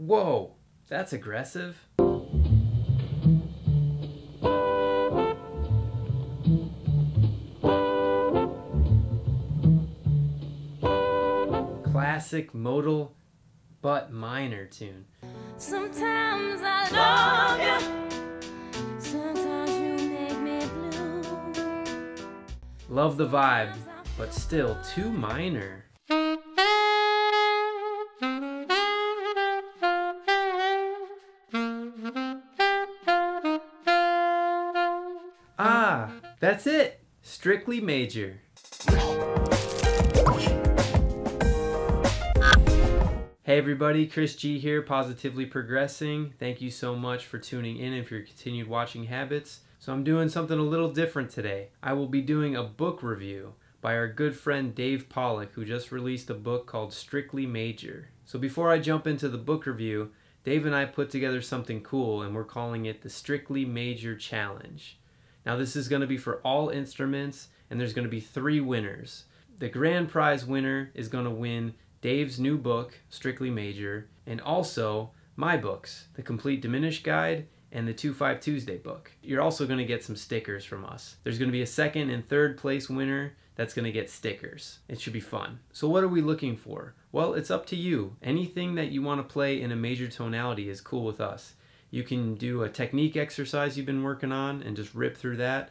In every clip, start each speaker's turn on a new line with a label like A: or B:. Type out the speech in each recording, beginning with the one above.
A: Whoa, that's aggressive. Classic modal but minor tune.
B: Sometimes I love you, sometimes you make me blue.
A: Love the vibe, but still too minor. Ah, that's it! Strictly major. Hey everybody, Chris G here, Positively Progressing. Thank you so much for tuning in and for your continued watching habits. So I'm doing something a little different today. I will be doing a book review by our good friend Dave Pollack, who just released a book called Strictly Major. So before I jump into the book review, Dave and I put together something cool and we're calling it the Strictly Major Challenge. Now this is going to be for all instruments and there's going to be 3 winners. The grand prize winner is going to win Dave's new book, Strictly Major, and also my books, The Complete Diminished Guide and the 2-5 Tuesday book. You're also going to get some stickers from us. There's going to be a 2nd and 3rd place winner that's going to get stickers. It should be fun. So what are we looking for? Well, it's up to you. Anything that you want to play in a major tonality is cool with us. You can do a technique exercise you've been working on and just rip through that.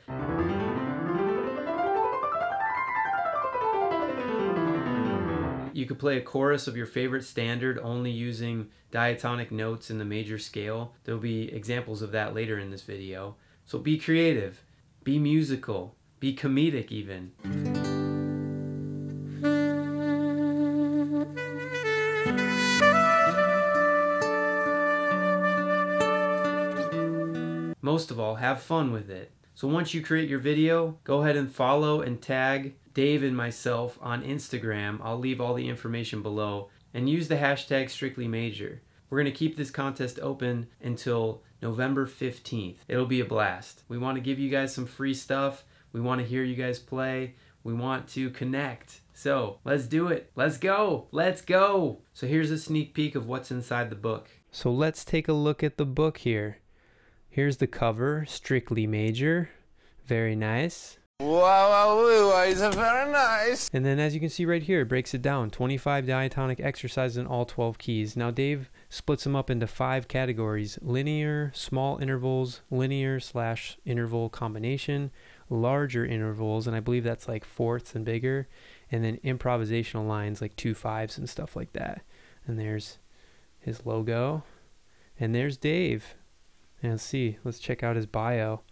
A: You could play a chorus of your favorite standard only using diatonic notes in the major scale. There'll be examples of that later in this video. So be creative, be musical, be comedic even. Most of all, have fun with it. So once you create your video, go ahead and follow and tag Dave and myself on Instagram. I'll leave all the information below. And use the hashtag Strictly Major. We're going to keep this contest open until November 15th. It'll be a blast. We want to give you guys some free stuff. We want to hear you guys play. We want to connect. So let's do it. Let's go. Let's go. So here's a sneak peek of what's inside the book. So let's take a look at the book here. Here's the cover, Strictly Major. Very nice.
C: Wow, it's very nice.
A: And then as you can see right here, it breaks it down. 25 diatonic exercises in all 12 keys. Now Dave splits them up into 5 categories. Linear, small intervals, linear/interval combination, larger intervals, and I believe that's like fourths and bigger, and then improvisational lines like 2/5s and stuff like that. And there's his logo. And there's Dave. And let's check out his bio.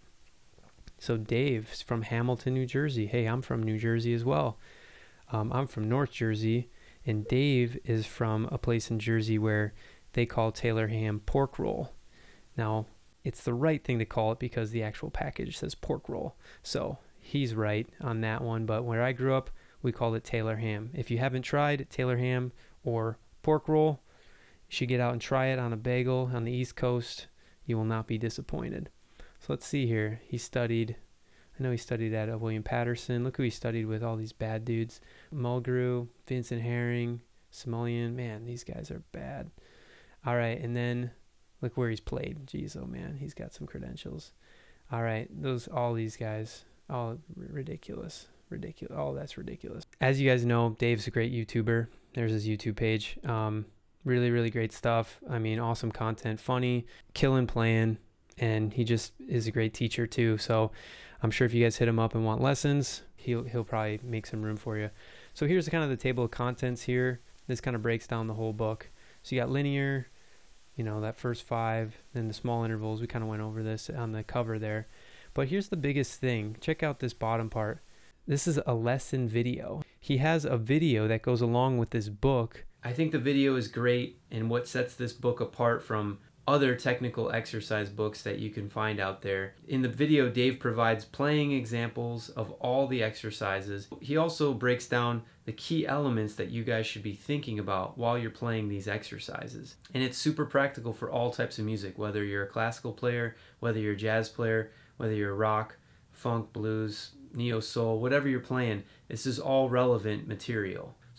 A: So Dave's from Hamilton, New Jersey. Hey, I'm from New Jersey as well. I'm from North Jersey, and Dave is from a place in Jersey where they call Taylor ham pork roll. Now, it's the right thing to call it because the actual package says pork roll. So he's right on that one, but where I grew up, we called it Taylor ham. If you haven't tried Taylor ham or pork roll, you should get out and try it on a bagel on the East Coast. You will not be disappointed. So let's see here. I know he studied at William Patterson. Look who he studied with, all these bad dudes. Mulgrew, Vincent Herring, Simoleon. Man, these guys are bad. All right, and then look where he's played. Jeez, oh man, he's got some credentials. All right, all these guys, all ridiculous. Oh, that's ridiculous. As you guys know, Dave's a great YouTuber. There's his YouTube page. Really, really great stuff. I mean, awesome content, funny, killing playing. And he just is a great teacher too. So I'm sure if you guys hit him up and want lessons, he'll probably make some room for you. So here's kind of the table of contents here. This kind of breaks down the whole book. So you got linear, that first 5, then the small intervals. We kind of went over this on the cover there. But here's the biggest thing. Check out this bottom part. This is a lesson video. He has a video that goes along with this book. I think the video is great, and what sets this book apart from other technical exercise books that you can find out there. In the video, Dave provides playing examples of all the exercises. He also breaks down the key elements that you guys should be thinking about while you're playing these exercises. And it's super practical for all types of music, whether you're a classical player, whether you're a jazz player, whether you're rock, funk, blues, neo soul, whatever you're playing. This is all relevant material.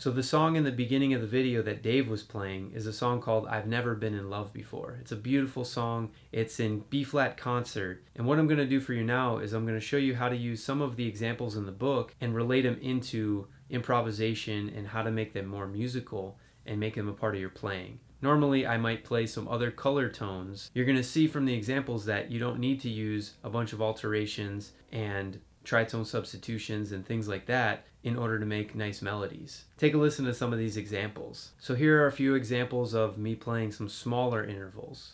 A: So the song in the beginning of the video that Dave was playing is a song called I've Never Been in Love Before. It's a beautiful song. It's in B-flat concert. And what I'm going to do for you now is I'm going to show you how to use some of the examples in the book and relate them into improvisation and how to make them more musical and make them a part of your playing. Normally I might play some other color tones. You're going to see from the examples that you don't need to use a bunch of alterations and tritone substitutions and things like that in order to make nice melodies. Take a listen to some of these examples. So here are a few examples of me playing some smaller intervals.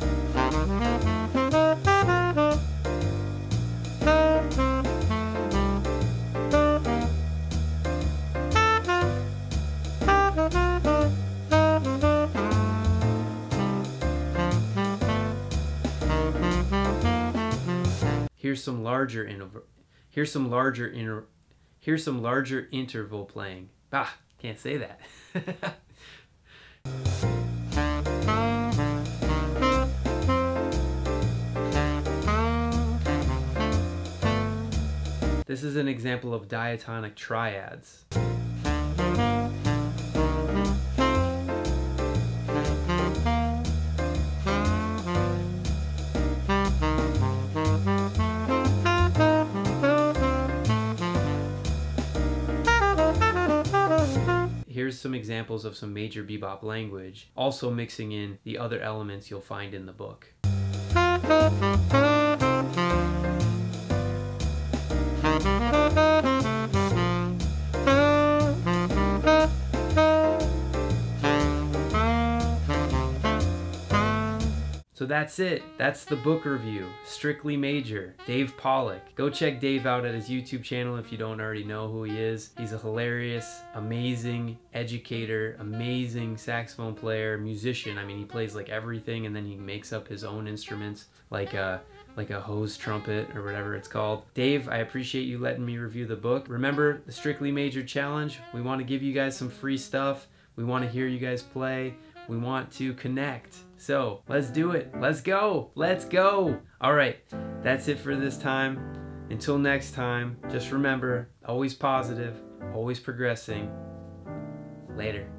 A: Here's some larger interval playing. Ah, can't say that. This is an example of diatonic triads. Here's some examples of some major bebop language, also mixing in the other elements you'll find in the book. So that's it. That's the book review. Strictly Major. Dave Pollack. Go check Dave out at his YouTube channel if you don't already know who he is. He's a hilarious, amazing educator, amazing saxophone player, musician. I mean, he plays like everything and then he makes up his own instruments like a hose trumpet or whatever it's called. Dave, I appreciate you letting me review the book. Remember the Strictly Major Challenge? We want to give you guys some free stuff. We want to hear you guys play. We want to connect. So let's do it. Let's go. Let's go. All right. That's it for this time. Until next time, just remember, always positive, always progressing. Later.